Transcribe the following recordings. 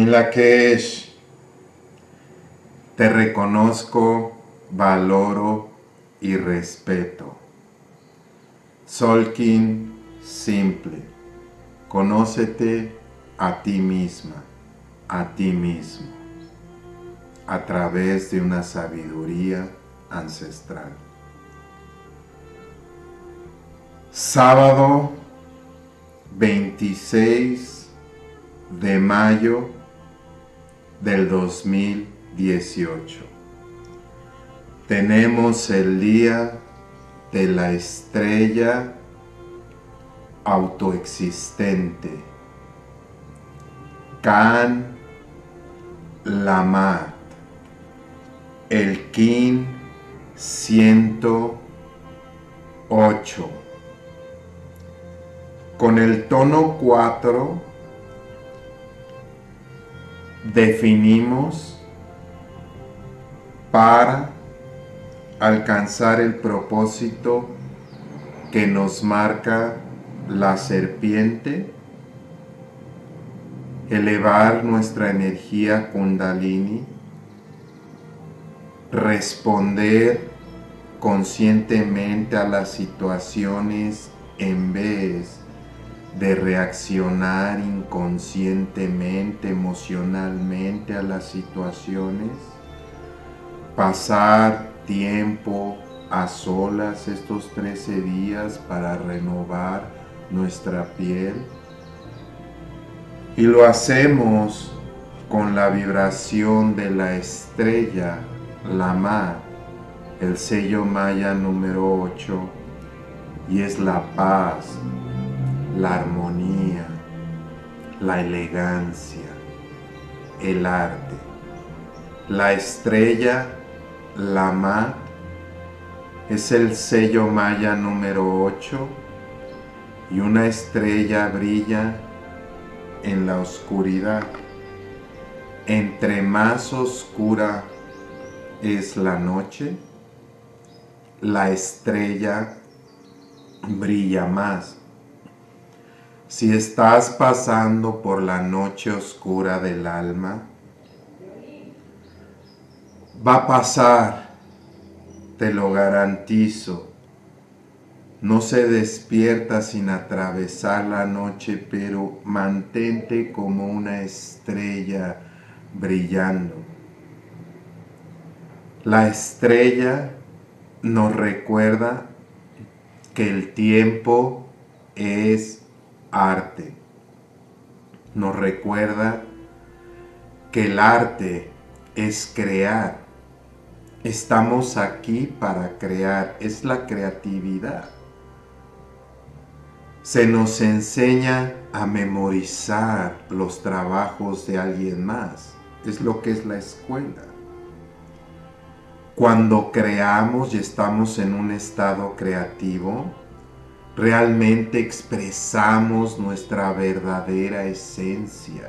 In Lakesh, te reconozco, valoro y respeto. Solkin simple, conócete a ti misma, a ti mismo, a través de una sabiduría ancestral. Sábado 26 de mayo del 2018. Tenemos el día de la estrella autoexistente, Can Lamat, el Kin 108. Con el tono 4 definimos para alcanzar el propósito que nos marca la serpiente, elevar nuestra energía Kundalini, responder conscientemente a las situaciones en vez de reaccionar inconscientemente, emocionalmente a las situaciones, pasar tiempo a solas estos 13 días para renovar nuestra piel, y lo hacemos con la vibración de la estrella Lamat, el sello maya número 8, y es la paz, la armonía, la elegancia, el arte. La estrella Lamat es el sello maya número 8 y una estrella brilla en la oscuridad. Entre más oscura es la noche, la estrella brilla más. Si estás pasando por la noche oscura del alma, va a pasar, te lo garantizo. No se despierta sin atravesar la noche, pero mantente como una estrella brillando. La estrella nos recuerda que el tiempo es arte. Nos recuerda que el arte es crear. Estamos aquí para crear, es la creatividad. Se nos enseña a memorizar los trabajos de alguien más. Es lo que es la escuela. Cuando creamos y estamos en un estado creativo, realmente expresamos nuestra verdadera esencia.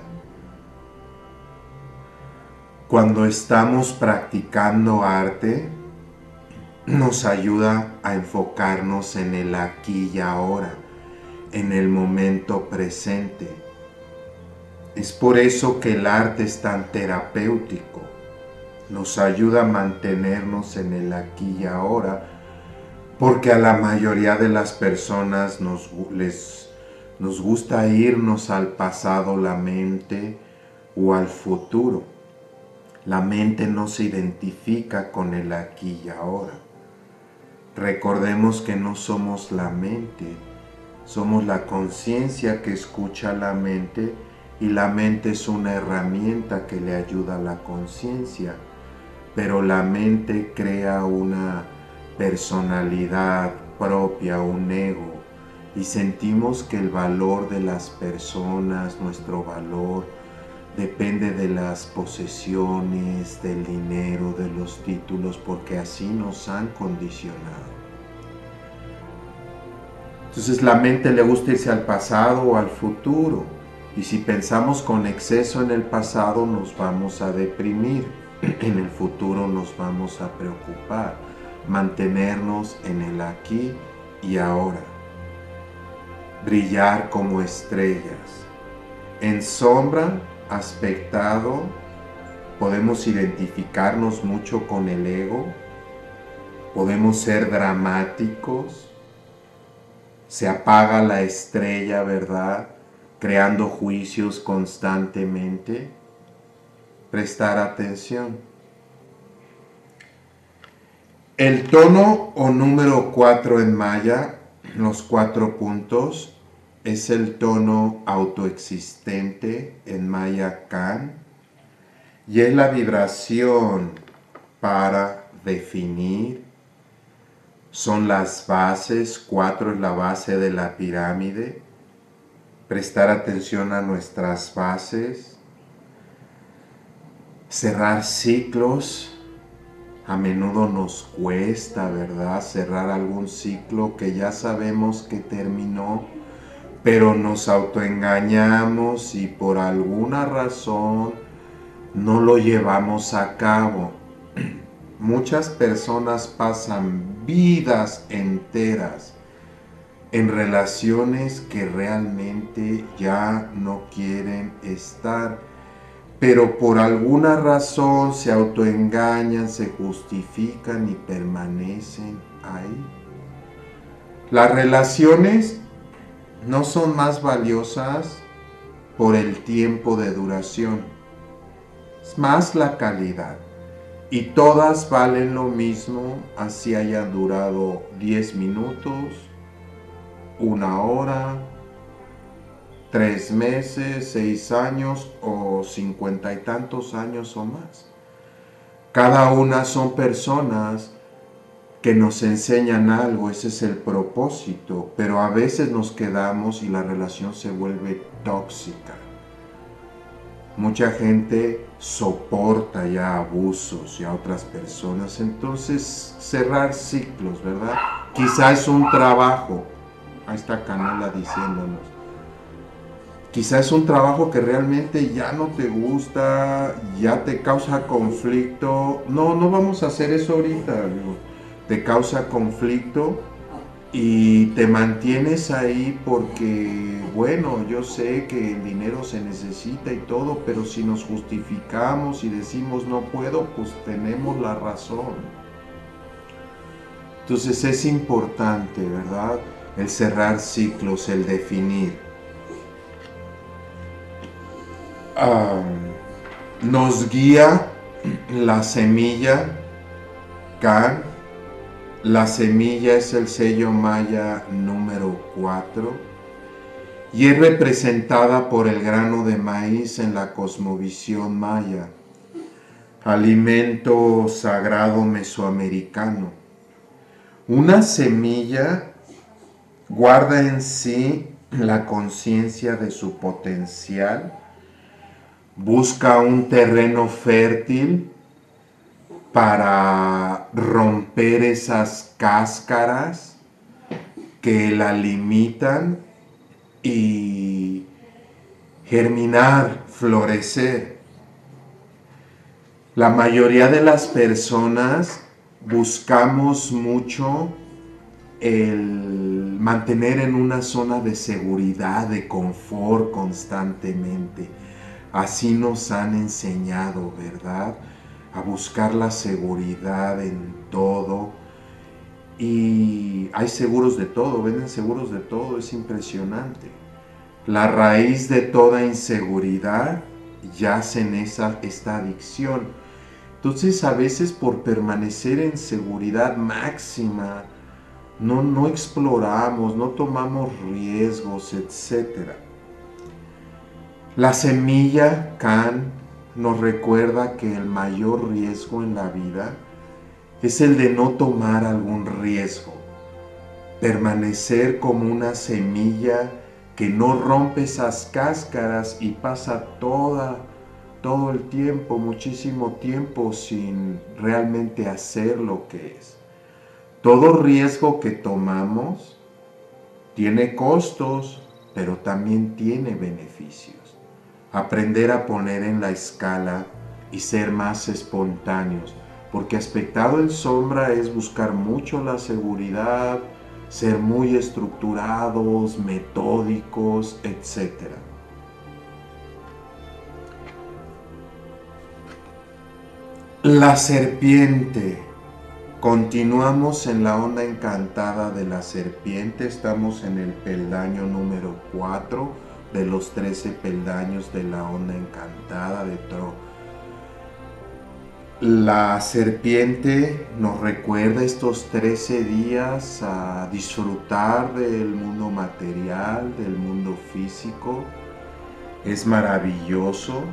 Cuando estamos practicando arte, nos ayuda a enfocarnos en el aquí y ahora, en el momento presente. Es por eso que el arte es tan terapéutico. Nos ayuda a mantenernos en el aquí y ahora, porque a la mayoría de las personas nos gusta irnos al pasado, la mente, o al futuro. La mente no se identifica con el aquí y ahora. Recordemos que no somos la mente, somos la conciencia que escucha la mente, y la mente es una herramienta que le ayuda a la conciencia, pero la mente crea una personalidad propia, un ego, y sentimos que el valor de las personas, nuestro valor, depende de las posesiones, del dinero, de los títulos, porque así nos han condicionado. Entonces la mente le gusta irse al pasado o al futuro, y si pensamos con exceso en el pasado nos vamos a deprimir, en el futuro nos vamos a preocupar. Mantenernos en el aquí y ahora. Brillar como estrellas. En sombra aspectado, podemos identificarnos mucho con el ego, podemos ser dramáticos, se apaga la estrella, ¿verdad? Creando juicios constantemente. Prestar atención. El tono o número 4 en maya, los 4 puntos, es el tono autoexistente en maya Kan y es la vibración para definir. Son las bases, 4 es la base de la pirámide. Prestar atención a nuestras bases. Cerrar ciclos, a menudo nos cuesta, ¿verdad? Cerrar algún ciclo que ya sabemos que terminó, pero nos autoengañamos y por alguna razón no lo llevamos a cabo. Muchas personas pasan vidas enteras en relaciones que realmente ya no quieren estar, pero por alguna razón se autoengañan, se justifican y permanecen ahí. Las relaciones no son más valiosas por el tiempo de duración, es más la calidad. Y todas valen lo mismo, así hayan durado 10 minutos, 1 hora, 3 meses, 6 años o 50 y tantos años o más. Cada una son personas que nos enseñan algo, ese es el propósito, pero a veces nos quedamos y la relación se vuelve tóxica. Mucha gente soporta ya abusos y a otras personas, entonces cerrar ciclos, ¿verdad? Quizá es un trabajo, ahí está Canela diciéndonos, quizá es un trabajo que realmente ya no te gusta, ya te causa conflicto. No vamos a hacer eso ahorita, te causa conflicto y te mantienes ahí porque, bueno, yo sé que el dinero se necesita y todo, pero si nos justificamos y decimos no puedo, pues tenemos la razón. Entonces es importante, ¿verdad? El cerrar ciclos, el definir. Nos guía la semilla Kan. La semilla es el sello maya número 4 y es representada por el grano de maíz en la cosmovisión maya, alimento sagrado mesoamericano. Una semilla guarda en sí la conciencia de su potencial, busca un terreno fértil para romper esas cáscaras que la limitan y germinar, florecer. La mayoría de las personas buscamos mucho el mantener en una zona de seguridad, de confort constantemente. Así nos han enseñado, ¿verdad? A buscar la seguridad en todo. Y hay seguros de todo, venden seguros de todo, es impresionante. La raíz de toda inseguridad yace en esta adicción. Entonces a veces por permanecer en seguridad máxima, no exploramos, no tomamos riesgos, etc. La semilla Kan nos recuerda que el mayor riesgo en la vida es el de no tomar algún riesgo, permanecer como una semilla que no rompe esas cáscaras y pasa todo el tiempo, muchísimo tiempo sin realmente hacer lo que es. Todo riesgo que tomamos tiene costos, pero también tiene beneficios. Aprender a poner en la escala y ser más espontáneos, porque aspectado en sombra es buscar mucho la seguridad, ser muy estructurados, metódicos, etc. La serpiente. Continuamos en la onda encantada de la serpiente. Estamos en el peldaño número 4 de los 13 peldaños de la onda encantada de Tro. La serpiente nos recuerda estos 13 días a disfrutar del mundo material, del mundo físico. Es maravilloso.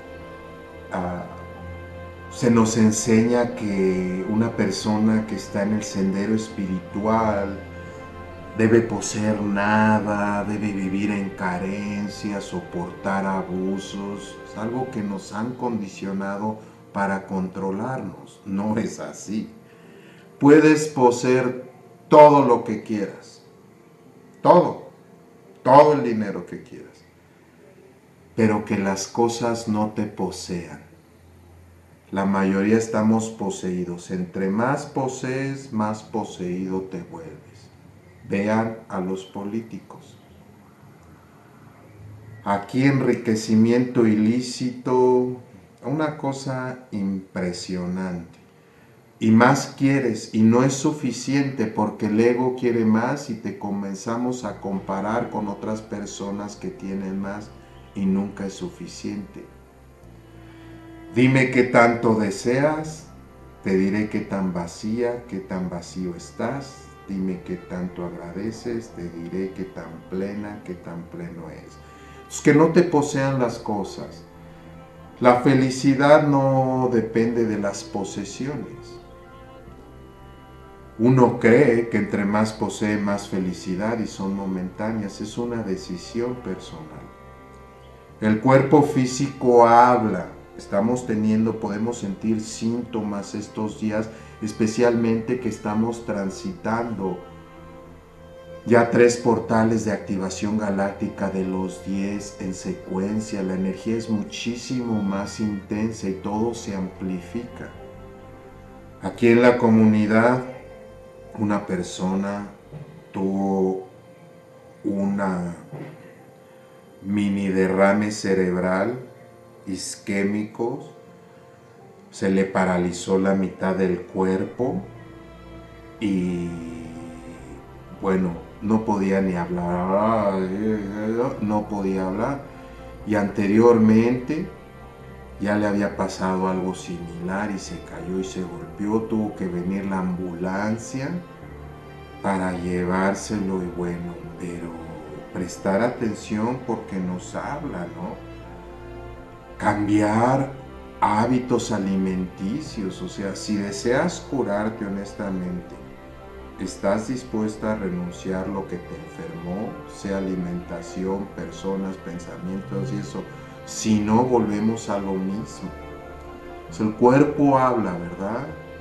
Se nos enseña que una persona que está en el sendero espiritual debe poseer nada, debe vivir en carencia, soportar abusos. Es algo que nos han condicionado para controlarnos. No es así. Puedes poseer todo lo que quieras. Todo el dinero que quieras. Pero que las cosas no te posean. La mayoría estamos poseídos. Entre más posees, más poseído te vuelves. Vean a los políticos. Aquí enriquecimiento ilícito, una cosa impresionante. Y más quieres y no es suficiente porque el ego quiere más y te comenzamos a comparar con otras personas que tienen más y nunca es suficiente. Dime qué tanto deseas, te diré qué tan vacía, qué tan vacío estás. Dime qué tanto agradeces, te diré qué tan plena, qué tan pleno es. Pues que no te posean las cosas. La felicidad no depende de las posesiones. Uno cree que entre más posee, más felicidad y son momentáneas. Es una decisión personal. El cuerpo físico habla. Podemos sentir síntomas estos días, especialmente que estamos transitando ya 3 portales de activación galáctica de los 10 en secuencia. La energía es muchísimo más intensa y todo se amplifica. Aquí en la comunidad, una persona tuvo una mini derrame cerebral isquémicos, se le paralizó la mitad del cuerpo y bueno, no podía ni hablar, no podía hablar. Y anteriormente ya le había pasado algo similar y se cayó y se golpeó, tuvo que venir la ambulancia para llevárselo y bueno, pero prestar atención porque nos habla, ¿no? Cambiar hábitos alimenticios, o sea, si deseas curarte honestamente, ¿estás dispuesta a renunciar lo que te enfermó? Sea alimentación, personas, pensamientos y eso. Si no, volvemos a lo mismo. O sea, el cuerpo habla, ¿verdad?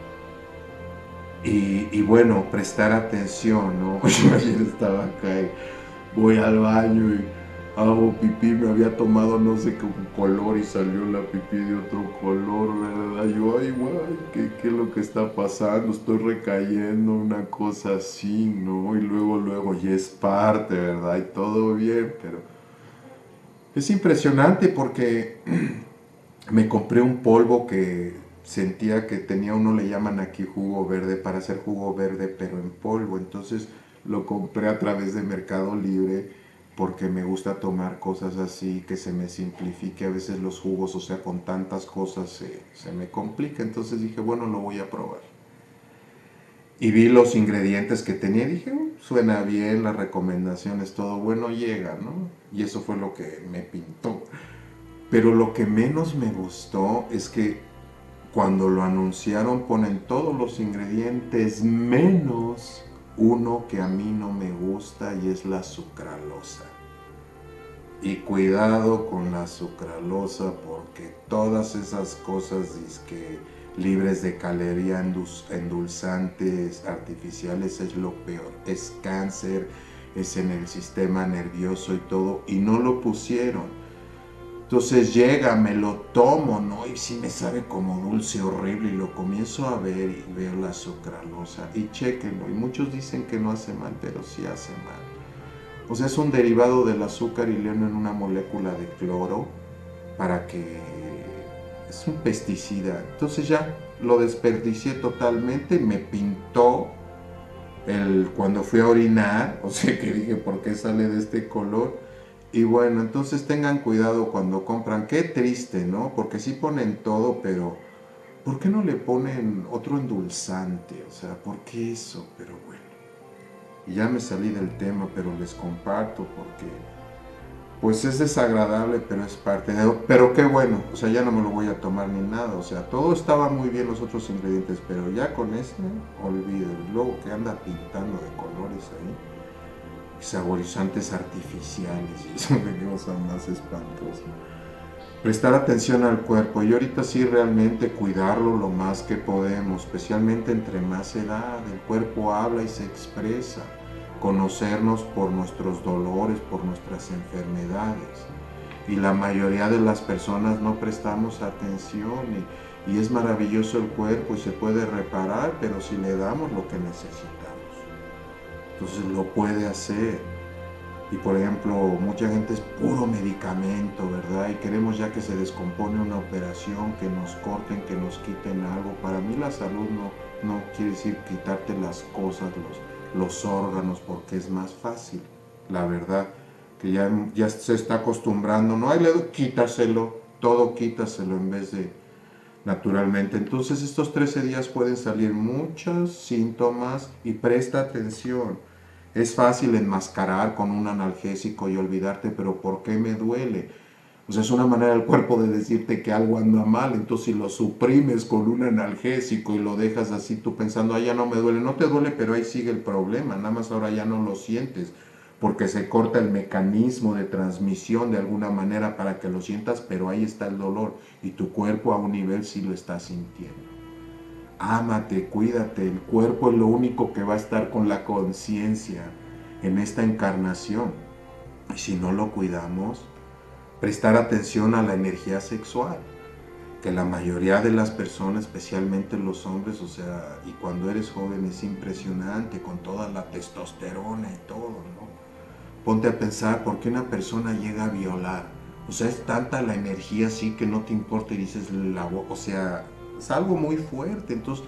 Y bueno, prestar atención, ¿no? Yo ayer estaba acá y voy al baño y hago pipí, me había tomado no sé qué color y salió la pipí de otro color, ¿verdad? Yo, ay, guay, ¿qué es lo que está pasando? Estoy recayendo, una cosa así, ¿no? Y luego, y es parte, ¿verdad? Y todo bien, pero es impresionante porque me compré un polvo que sentía que tenía, uno le llaman aquí jugo verde, para hacer jugo verde, pero en polvo. Entonces lo compré a través de Mercado Libre porque me gusta tomar cosas así, que se me simplifique a veces los jugos, o sea, con tantas cosas se me complica. Entonces dije, bueno, lo voy a probar. Y vi los ingredientes que tenía y dije, suena bien, las recomendaciones, todo bueno llega, ¿no? Y eso fue lo que me pintó. Pero lo que menos me gustó es que cuando lo anunciaron ponen todos los ingredientes menos uno que a mí no me gusta y es la sucralosa. Y cuidado con la sucralosa porque todas esas cosas dizque libres de caloría, endulzantes artificiales es lo peor. Es cáncer, es en el sistema nervioso y todo, y no lo pusieron. Entonces llega, me lo tomo, ¿no? Y sí me sabe como dulce, horrible, y lo comienzo a ver y veo la sucralosa. Y chéquenlo, y muchos dicen que no hace mal, pero sí hace mal. O sea, es un derivado del azúcar y león en una molécula de cloro para que es un pesticida. Entonces ya lo desperdicié totalmente, me pintó cuando fui a orinar, o sea que dije, ¿por qué sale de este color? Y bueno, entonces tengan cuidado cuando compran, qué triste, ¿no? Porque sí ponen todo, pero ¿por qué no le ponen otro endulzante? O sea, ¿por qué eso? Pero bueno, y ya me salí del tema, pero les comparto porque pues es desagradable, pero es parte de... Pero qué bueno, o sea, ya no me lo voy a tomar ni nada, o sea, todo estaba muy bien los otros ingredientes, pero ya con ese, olvídalo. Luego que anda pintando de colores ahí, saborizantes artificiales y eso de cosa más espantosa. Prestar atención al cuerpo y ahorita sí realmente cuidarlo lo más que podemos, especialmente entre más edad. El cuerpo habla y se expresa. Conocernos por nuestros dolores, por nuestras enfermedades. Y la mayoría de las personas no prestamos atención y es maravilloso el cuerpo y se puede reparar, pero si le damos lo que necesitamos, entonces lo puede hacer. Y por ejemplo, mucha gente es puro medicamento, ¿verdad? Y queremos ya que se descompone una operación, que nos corten, que nos quiten algo. Para mí la salud no quiere decir quitarte las cosas, los órganos, porque es más fácil, la verdad, que ya se está acostumbrando, no hay quítaselo, todo quítaselo en vez de naturalmente. Entonces estos 13 días pueden salir muchos síntomas y presta atención. Es fácil enmascarar con un analgésico y olvidarte, pero ¿por qué me duele? O sea, es una manera del cuerpo de decirte que algo anda mal. Entonces si lo suprimes con un analgésico y lo dejas así tú pensando, ah, ya no me duele, no te duele, pero ahí sigue el problema, nada más ahora ya no lo sientes, porque se corta el mecanismo de transmisión de alguna manera para que lo sientas, pero ahí está el dolor y tu cuerpo a un nivel sí lo está sintiendo. Ámate, cuídate, el cuerpo es lo único que va a estar con la conciencia en esta encarnación. Y si no lo cuidamos, prestar atención a la energía sexual, que la mayoría de las personas, especialmente los hombres, o sea, y cuando eres joven es impresionante con toda la testosterona y todo, ¿no? Ponte a pensar por qué una persona llega a violar. O sea, es tanta la energía así que no te importa y dices, o sea, es algo muy fuerte. Entonces,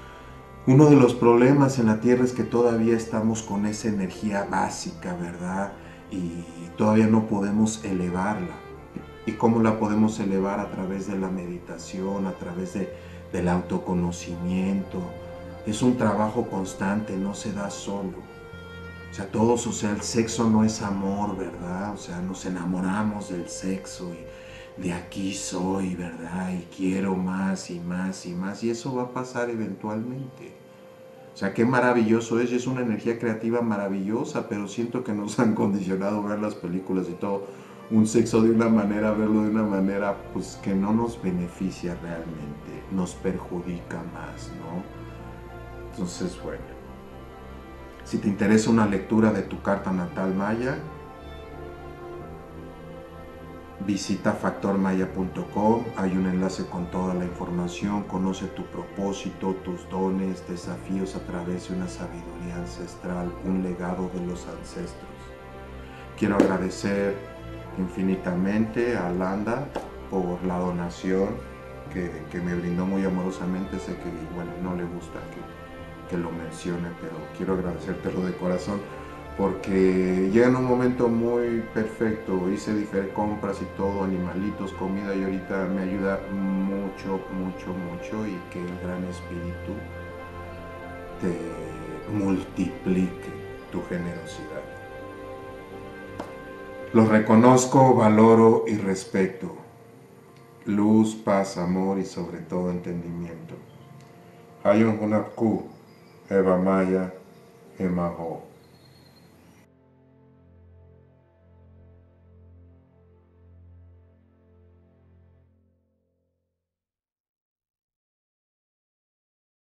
uno de los problemas en la Tierra es que todavía estamos con esa energía básica, ¿verdad? Y todavía no podemos elevarla. ¿Y cómo la podemos elevar? A través de la meditación, a través del autoconocimiento. Es un trabajo constante, no se da solo. O sea, todos, o sea, el sexo no es amor, ¿verdad? O sea, nos enamoramos del sexo y de aquí soy, ¿verdad? Y quiero más y más y más. Y eso va a pasar eventualmente. O sea, qué maravilloso es. Y es una energía creativa maravillosa, pero siento que nos han condicionado a ver las películas y todo. Un sexo de una manera, verlo de una manera, pues que no nos beneficia realmente. Nos perjudica más, ¿no? Entonces, bueno. Si te interesa una lectura de tu carta natal maya, visita factormaya.com, hay un enlace con toda la información, conoce tu propósito, tus dones, desafíos a través de una sabiduría ancestral, un legado de los ancestros. Quiero agradecer infinitamente a Landa por la donación que me brindó muy amorosamente. Sé que igual no le gusta que lo mencione, pero quiero agradecértelo de corazón porque llega en un momento muy perfecto. Hice diferentes compras y todo, animalitos, comida, y ahorita me ayuda mucho, mucho, mucho, y que el gran espíritu te multiplique tu generosidad. Los reconozco, valoro y respeto. Luz, paz, amor y sobre todo entendimiento. Hayun Hunapku, Eva Maya, Emaho.